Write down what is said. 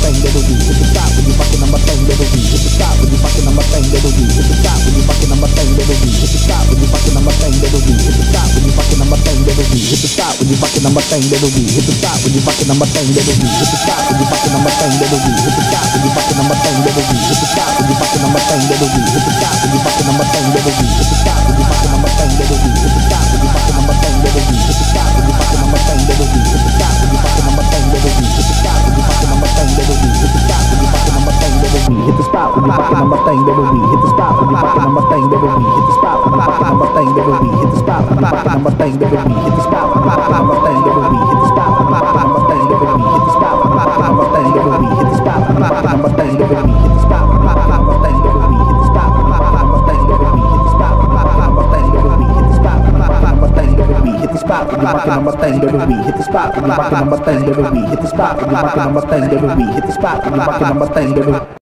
thing, that'll be. Hit the stop when you fucking on my thing, that'll be. Hit the stop when you fucking on my thing, that'll be. Hit the stop when you fucking on my thing, that'll be. Hit the stop when you fucking on my thing, that'll be. Hit the stop when you fucking on my thing, that'll be. Hit the stop when you fucking on my thing, that'll be. Hit the stop when you fucking on my thing, that'll be. Hit the stop when you fucking on my thing, that'll be. Hit the stop when you fucking on my thing, that'll be. Hit the stop when you fucking on my thing, that'll be. Hit the stop when you fucking on my thing, that'll be. Hit the stop when you fucking on my thing, that'll be. Hit the stop when you fucking on my thing, that'll be. Hit the stop when you fucking on my thing, that'll be. Hit the stop when you fucking on my thing, that'll be. Hit the stop when you fucking on my thing, that'll be. Hit the stop when you fucking on my thing, that'll be. Hit the spot when you fucking on my thing, that'll be. Hit the spot when you fucking on my thing, that'll be. Hit the spot when you fucking on my thing, that'll be. Hit the spot when you fucking on my thing, that'll be. Hit the spot when you fucking on my thing, that'll be. Hit the spot when you fucking on my thing, that'll be. Hit the spot when you fucking on my thing, that'll be. Hit the spot when you fucking on my thing, that'll be. Hit the spot when you fucking on my thing, that'll be. Hit the spot when you fucking on my thing, that'll be. Hit the spot when you fucking on my thing, that'll be. Hit the spot when you fucking on my thing, that'll be. Hit the spot when you fucking on my thing, that'll be. Hit the spot when you fucking on my thing, that'll be. Hit the spot when you fucking on my thing, that'll be. Hit the spot when you fucking on my thing, that'll be.